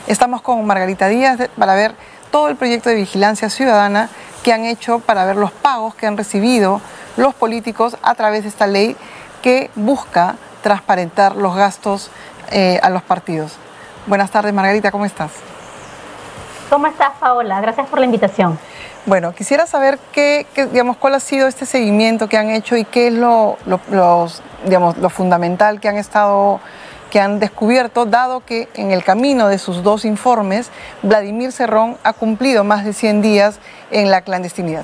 Estamos con Margarita Díaz para ver todo el proyecto de vigilancia ciudadana que han hecho para ver los pagos que han recibido los políticos a través de esta ley que busca transparentar los gastos a los partidos. Buenas tardes, Margarita, ¿cómo estás? ¿Cómo estás, Paola? Gracias por la invitación. Bueno, quisiera saber digamos, cuál ha sido este seguimiento que han hecho y qué es lo fundamental que han descubierto, dado que en el camino de sus dos informes, Vladimir Cerrón ha cumplido más de 100 días en la clandestinidad.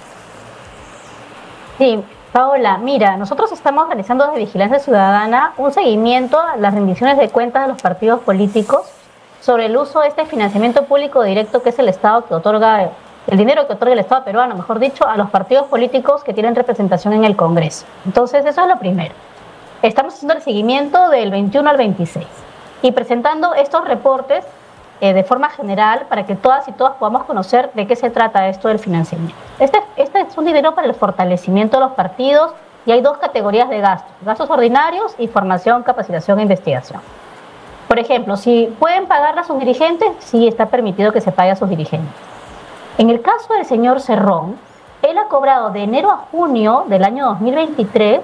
Sí, Paola, mira, nosotros estamos realizando desde Vigilancia Ciudadana un seguimiento a las rendiciones de cuentas de los partidos políticos sobre el uso de este financiamiento público directo que es el Estado que otorga, el dinero que otorga el Estado peruano, mejor dicho, a los partidos políticos que tienen representación en el Congreso. Entonces, eso es lo primero. Estamos haciendo el seguimiento del 21 al 26 y presentando estos reportes de forma general para que todas y todos podamos conocer de qué se trata esto del financiamiento. Este es un dinero para el fortalecimiento de los partidos y hay dos categorías de gastos: gastos ordinarios y formación, capacitación e investigación. Por ejemplo, si pueden pagarle a sus dirigentes, sí está permitido que se pague a sus dirigentes. En el caso del señor Cerrón, él ha cobrado de enero a junio del año 2023,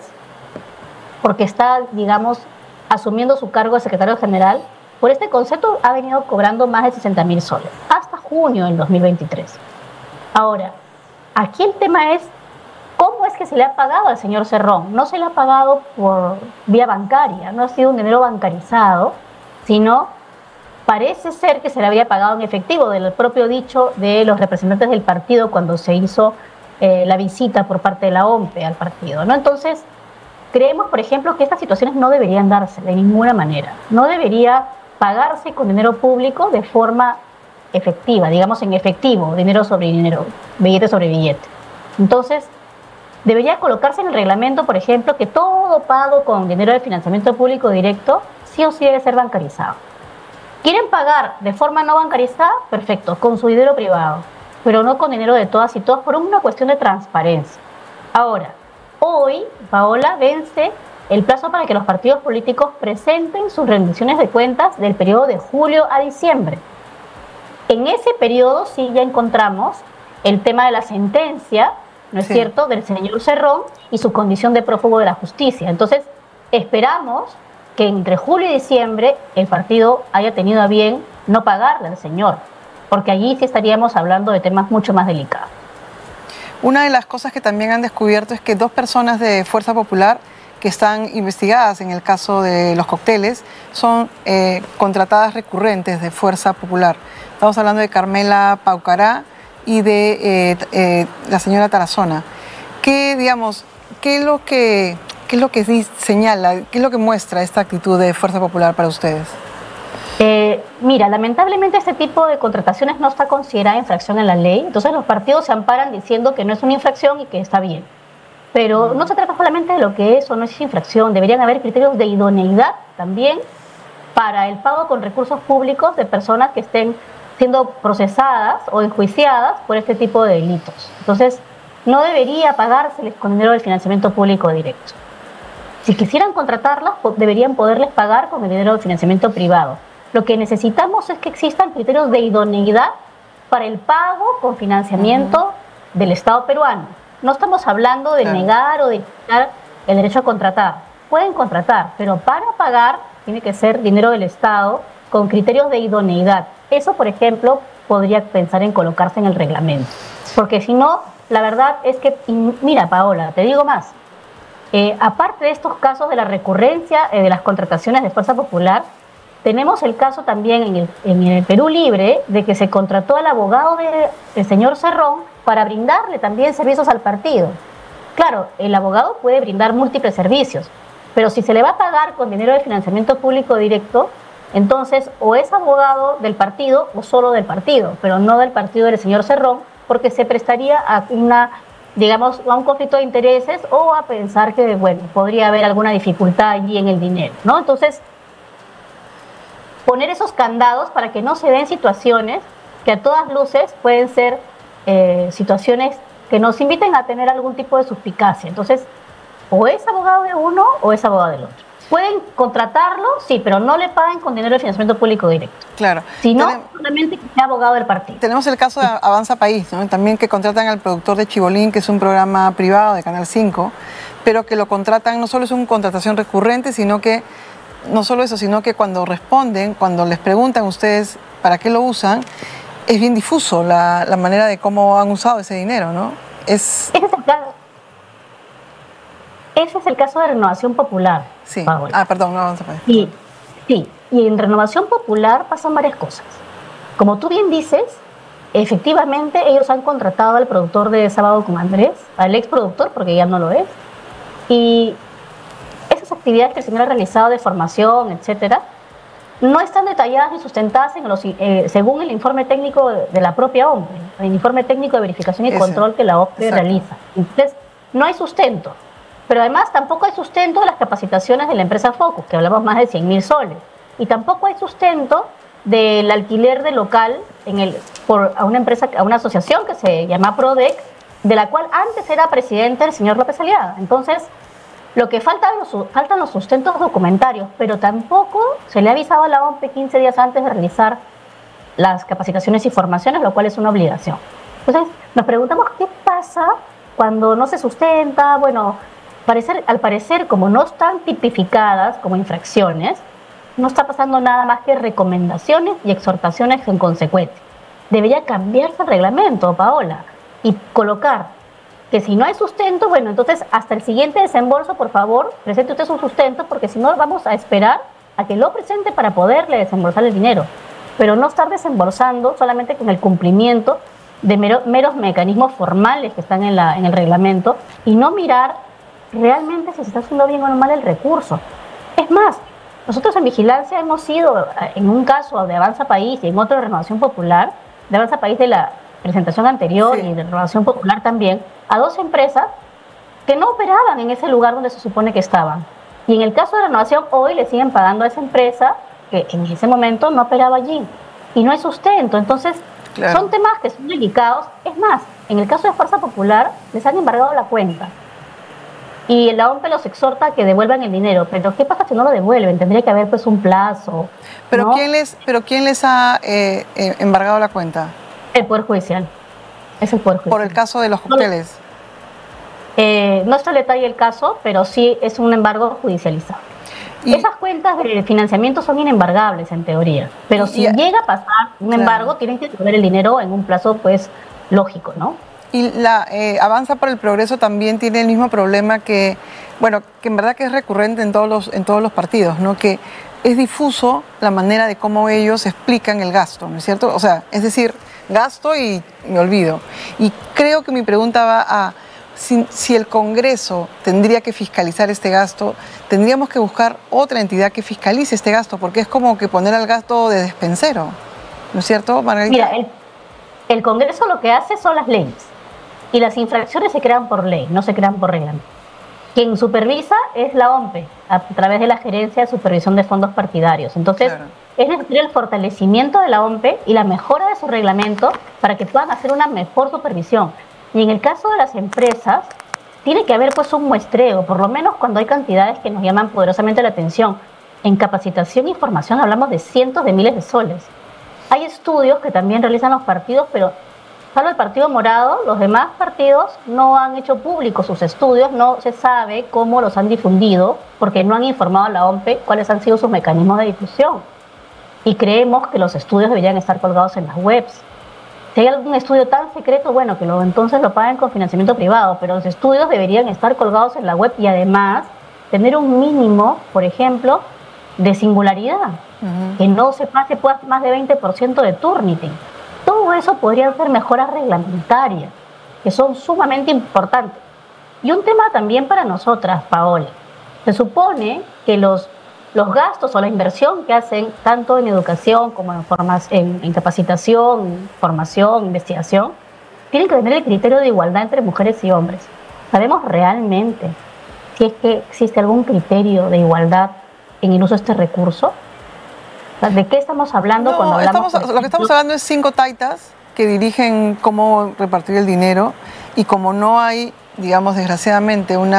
porque está, digamos, asumiendo su cargo de secretario general. Por este concepto ha venido cobrando más de 60.000 soles, hasta junio del 2023. Ahora, aquí el tema es, ¿cómo es que se le ha pagado al señor Cerrón? No se le ha pagado por vía bancaria, no ha sido un dinero bancarizado, sino parece ser que se le había pagado en efectivo, del propio dicho de los representantes del partido cuando se hizo la visita por parte de la OMPE al partido, ¿no? Entonces, creemos, por ejemplo, que estas situaciones no deberían darse de ninguna manera. No debería pagarse con dinero público de forma efectiva, digamos en efectivo, dinero sobre dinero, billete sobre billete. Entonces, debería colocarse en el reglamento, por ejemplo, que todo pago con dinero de financiamiento público directo sí o sí debe ser bancarizado. ¿Quieren pagar de forma no bancarizada? Perfecto, con su dinero privado, pero no con dinero de todas y todos por una cuestión de transparencia. Ahora, hoy, Paola, vence el plazo para que los partidos políticos presenten sus rendiciones de cuentas del periodo de julio a diciembre. En ese periodo sí ya encontramos el tema de la sentencia, ¿no es cierto?, del señor Cerrón y su condición de prófugo de la justicia. Entonces, esperamos que entre julio y diciembre el partido haya tenido a bien no pagarle al señor, porque allí sí estaríamos hablando de temas mucho más delicados. Una de las cosas que también han descubierto es que dos personas de Fuerza Popular que están investigadas en el caso de los cócteles son contratadas recurrentes de Fuerza Popular. Estamos hablando de Carmela Paucará y de la señora Tarazona. ¿Qué es lo que señala, qué es lo que muestra esta actitud de Fuerza Popular para ustedes? Mira, lamentablemente este tipo de contrataciones no está considerada infracción en la ley, entonces los partidos se amparan diciendo que no es una infracción y que está bien. Pero no se trata solamente de lo que es o no es infracción, deberían haber criterios de idoneidad también para el pago con recursos públicos de personas que estén siendo procesadas o enjuiciadas por este tipo de delitos. Entonces, no debería pagárseles con dinero del financiamiento público directo. Si quisieran contratarlas, deberían poderles pagar con el dinero del financiamiento privado. Lo que necesitamos es que existan criterios de idoneidad para el pago con financiamiento del Estado peruano. No estamos hablando de negar o de quitar el derecho a contratar. Pueden contratar, pero para pagar tiene que ser dinero del Estado con criterios de idoneidad. Eso, por ejemplo, podría pensar en colocarse en el reglamento. Porque si no, la verdad es que, mira, Paola, te digo más. Aparte de estos casos de la recurrencia de las contrataciones de Fuerza Popular, tenemos el caso también en el Perú Libre de que se contrató al abogado del señor Cerrón para brindarle también servicios al partido. Claro, el abogado puede brindar múltiples servicios, pero si se le va a pagar con dinero de financiamiento público directo, entonces o es abogado del partido o solo del partido, pero no del partido del señor Cerrón, porque se prestaría a a un conflicto de intereses o a pensar que, bueno, podría haber alguna dificultad allí en el dinero, ¿no? Entonces, poner esos candados para que no se den situaciones que a todas luces pueden ser situaciones que nos inviten a tener algún tipo de suspicacia. Entonces, o es abogado de uno o es abogado del otro. Pueden contratarlo, sí, pero no le paguen con dinero de financiamiento público directo. Claro. Sino solamente que sea abogado del partido. Tenemos el caso de Avanza País, ¿no? También que contratan al productor de Chibolín, que es un programa privado de Canal 5, pero que lo contratan, no solo es una contratación recurrente, sino que, no solo eso, sino que cuando responden, cuando les preguntan a ustedes para qué lo usan, es bien difuso la manera de cómo han usado ese dinero, ¿no? Ese es el caso de Renovación Popular. Sí. Paola. Perdón, no, Avanza País. Sí, y en Renovación Popular pasan varias cosas. Como tú bien dices, efectivamente ellos han contratado al productor de Sábado con Andrés, al exproductor, porque ya no lo es, y esas actividades que el señor ha realizado de formación, etcétera, no están detalladas ni sustentadas según el informe técnico de la propia OMPE, el informe técnico de verificación y control que la OMPE realiza. Entonces, no hay sustento. Pero además tampoco hay sustento de las capacitaciones de la empresa Focus, que hablamos más de 100.000 soles. Y tampoco hay sustento del alquiler de local a una empresa, a una asociación que se llama PRODEC, de la cual antes era presidente el señor López Aliaga. Entonces, lo que faltan los sustentos documentarios, pero tampoco se le ha avisado a la OMPE 15 días antes de realizar las capacitaciones y formaciones, lo cual es una obligación. Entonces, nos preguntamos qué pasa cuando no se sustenta. Bueno, al parecer, como no están tipificadas como infracciones, no está pasando nada más que recomendaciones y exhortaciones en consecuencia. Debería cambiarse el reglamento, Paola, y colocar que si no hay sustento, bueno, entonces hasta el siguiente desembolso, por favor, presente usted su sustento, porque si no vamos a esperar a que lo presente para poderle desembolsar el dinero. Pero no estar desembolsando solamente con el cumplimiento de meros mecanismos formales que están en el reglamento y no mirar realmente si se está haciendo bien o no mal el recurso. Es más, nosotros en Vigilancia hemos ido, en un caso de Avanza País y en otro de Renovación Popular, de Avanza País de la presentación anterior y de Renovación Popular también, a dos empresas que no operaban en ese lugar donde se supone que estaban. Y en el caso de Renovación, hoy le siguen pagando a esa empresa que en ese momento no operaba allí. Y no hay sustento. Entonces, son temas que son delicados. Es más, en el caso de Fuerza Popular, les han embargado la cuenta. Y la OMPE los exhorta a que devuelvan el dinero. Pero ¿qué pasa si no lo devuelven? Tendría que haber pues un plazo. ¿Pero, ¿no? ¿quién les ha embargado la cuenta? El Poder Judicial. Es el Poder Judicial. ¿Por el caso de los cócteles? No está en detalle el caso, pero sí es un embargo judicializado. Esas cuentas de financiamiento son inembargables en teoría, pero si llega a pasar un embargo, tienen que devolver el dinero en un plazo pues lógico, ¿no? Y la Avanza por el Progreso también tiene el mismo problema que, bueno, que en verdad que es recurrente en todos los partidos, ¿no? Que es difuso la manera de cómo ellos explican el gasto, ¿no es cierto? O sea, es decir, gasto y me olvido. Y creo que mi pregunta va a si el Congreso tendría que fiscalizar este gasto, tendríamos que buscar otra entidad que fiscalice este gasto, porque es como que poner al gasto de despensero, ¿no es cierto, Margarita? Mira, el Congreso lo que hace son las leyes, y las infracciones se crean por ley, no se crean por reglamento. Quien supervisa es la OMPE, a través de la Gerencia de Supervisión de Fondos Partidarios. Entonces, es necesario el fortalecimiento de la OMPE y la mejora de su reglamento para que puedan hacer una mejor supervisión. Y en el caso de las empresas, tiene que haber pues un muestreo, por lo menos cuando hay cantidades que nos llaman poderosamente la atención. En capacitación y formación hablamos de cientos de miles de soles. Hay estudios que también realizan los partidos, pero salvo el Partido Morado, los demás partidos no han hecho públicos sus estudios, no se sabe cómo los han difundido, porque no han informado a la OMPE cuáles han sido sus mecanismos de difusión. Y creemos que los estudios deberían estar colgados en las webs. Si hay algún estudio tan secreto, bueno, que entonces lo paguen con financiamiento privado, pero los estudios deberían estar colgados en la web y además tener un mínimo, por ejemplo, de singularidad, que no se pase más de 20% de Turnitin. Todo eso podrían ser mejoras reglamentarias, que son sumamente importantes. Y un tema también para nosotras, Paola. Se supone que los gastos o la inversión que hacen tanto en educación como en capacitación, formación, investigación, tienen que tener el criterio de igualdad entre mujeres y hombres. ¿Sabemos realmente si es que existe algún criterio de igualdad en el uso de este recurso? ¿De qué estamos hablando cuando hablamos? Lo que estamos hablando es 5 taitas que dirigen cómo repartir el dinero y como no hay digamos, desgraciadamente, un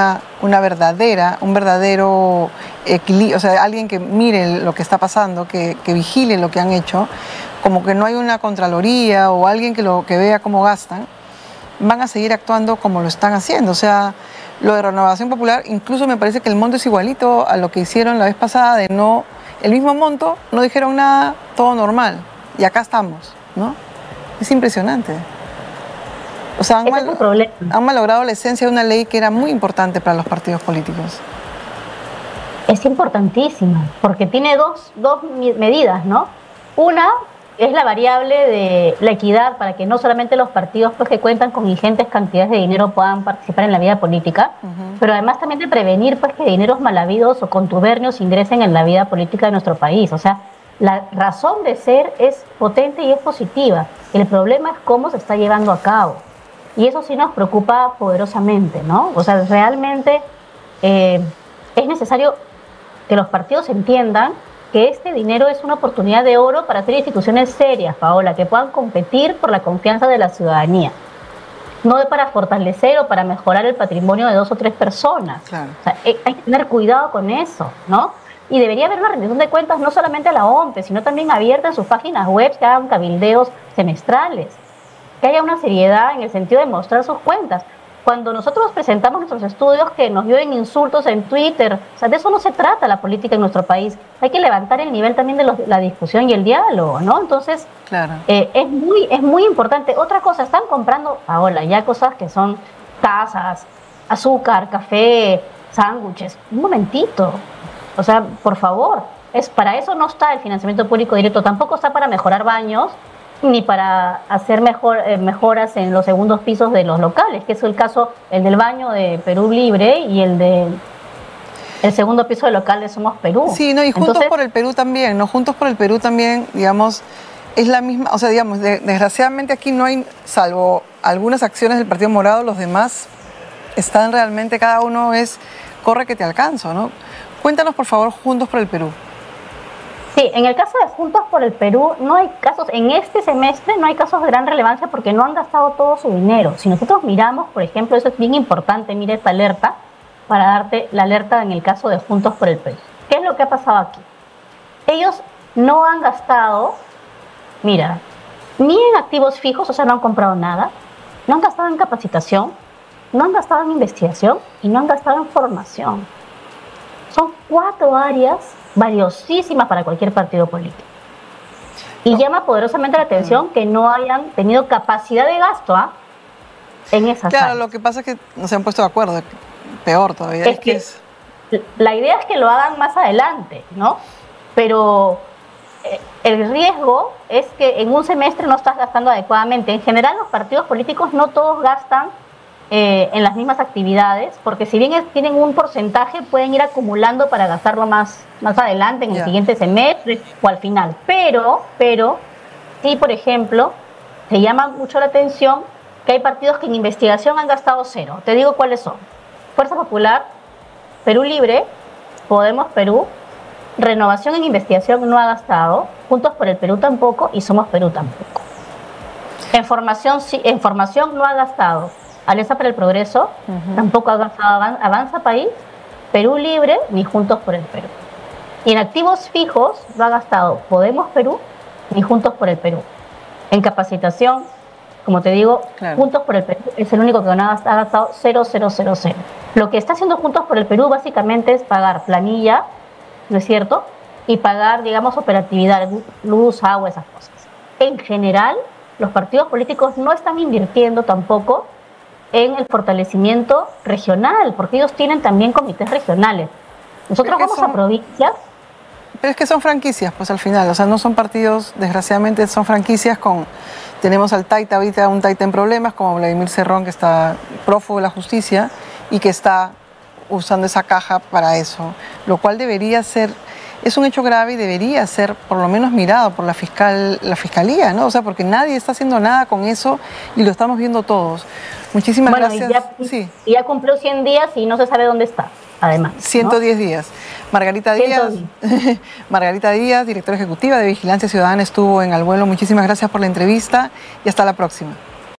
verdadero equilibrio, o sea, alguien que mire lo que está pasando, que vigile lo que han hecho, como que no hay una contraloría o alguien que vea cómo gastan, van a seguir actuando como lo están haciendo. O sea, lo de Renovación Popular, incluso me parece que el monto es igualito a lo que hicieron la vez pasada, de no, el mismo monto, no dijeron nada, todo normal, y acá estamos, ¿no? Es impresionante. O sea, han malogrado la esencia de una ley que era muy importante para los partidos políticos. Es importantísima, porque tiene dos medidas, ¿no? Una es la variable de la equidad, para que no solamente los partidos pues, que cuentan con ingentes cantidades de dinero puedan participar en la vida política, pero además también de prevenir pues, que dineros mal habidos o contubernios ingresen en la vida política de nuestro país. O sea, la razón de ser es potente y es positiva. El problema es cómo se está llevando a cabo. Y eso sí nos preocupa poderosamente, ¿no? O sea, realmente es necesario que los partidos entiendan que este dinero es una oportunidad de oro para hacer instituciones serias, Paola, que puedan competir por la confianza de la ciudadanía. No para fortalecer o para mejorar el patrimonio de 2 o 3 personas. Claro. O sea, hay que tener cuidado con eso, ¿no? Y debería haber una rendición de cuentas no solamente a la OMPE, sino también abierta en sus páginas web, que hagan cabildeos semestrales, que haya una seriedad en el sentido de mostrar sus cuentas. Cuando nosotros presentamos nuestros estudios, que nos llueven insultos en Twitter, o sea, de eso no se trata la política en nuestro país. Hay que levantar el nivel también de la discusión y el diálogo, ¿no? Entonces, claro. Es muy importante. Otra cosa, están comprando ahora ya cosas que son tazas, azúcar, café, sándwiches. Un momentito. O sea, por favor, para eso no está el financiamiento público directo. Tampoco está para mejorar baños, ni para hacer mejoras en los segundos pisos de los locales, que es el caso, el del baño de Perú Libre y el segundo piso del local de Somos Perú. Sí, no, y Juntos por el Perú también, ¿no? Juntos por el Perú también, digamos, es la misma, o sea, digamos, desgraciadamente aquí no hay, salvo algunas acciones del Partido Morado, los demás están realmente, cada uno corre que te alcanzo, ¿no? Cuéntanos, por favor, Juntos por el Perú. Sí, en el caso de Juntos por el Perú, no hay casos, en este semestre no hay casos de gran relevancia porque no han gastado todo su dinero. Si nosotros miramos, por ejemplo, eso es bien importante, mira esta alerta, para darte la alerta en el caso de Juntos por el Perú. ¿Qué es lo que ha pasado aquí? Ellos no han gastado, mira, ni en activos fijos, o sea, no han comprado nada, no han gastado en capacitación, no han gastado en investigación y no han gastado en formación. Son 4 áreas valiosísimas para cualquier partido político. Y llama poderosamente la atención que no hayan tenido capacidad de gasto en esas áreas. Claro, lo que pasa es que no se han puesto de acuerdo, peor todavía. La idea es que lo hagan más adelante, ¿no? Pero el riesgo es que en un semestre no estás gastando adecuadamente. En general, los partidos políticos no todos gastan en las mismas actividades, porque si bien tienen un porcentaje, pueden ir acumulando para gastarlo más adelante, en el siguiente semestre o al final. Pero, sí, por ejemplo, te llama mucho la atención que hay partidos que en investigación han gastado 0. Te digo cuáles son: Fuerza Popular, Perú Libre, Podemos Perú, Renovación en investigación no ha gastado, Juntos por el Perú tampoco y Somos Perú tampoco. En formación no ha gastado Alianza para el Progreso, tampoco ha gastado Avanza País, Perú Libre, ni Juntos por el Perú. Y en activos fijos no ha gastado Podemos Perú, ni Juntos por el Perú. En capacitación, como te digo, Juntos por el Perú es el único que no ha gastado 0,000. Lo que está haciendo Juntos por el Perú básicamente es pagar planilla, ¿no es cierto? Y pagar, digamos, operatividad, luz, agua, esas cosas. En general, los partidos políticos no están invirtiendo tampoco en el fortalecimiento regional, porque ellos tienen también comités regionales. Nosotros vamos a provincias. Pero es que son franquicias, pues al final, o sea, no son partidos, desgraciadamente son franquicias tenemos al Taita ahorita, un Taita en problemas, como Vladimir Cerrón, que está prófugo de la justicia y que está usando esa caja para eso, lo cual debería ser, es un hecho grave y debería ser por lo menos mirado por la fiscalía, ¿no? O sea, porque nadie está haciendo nada con eso y lo estamos viendo todos. Muchísimas gracias. Y ya cumplió 100 días y no se sabe dónde está, además. 110 días. Margarita Díaz, Margarita Díaz, directora ejecutiva de Vigilancia Ciudadana, estuvo en Al Vuelo. Muchísimas gracias por la entrevista y hasta la próxima.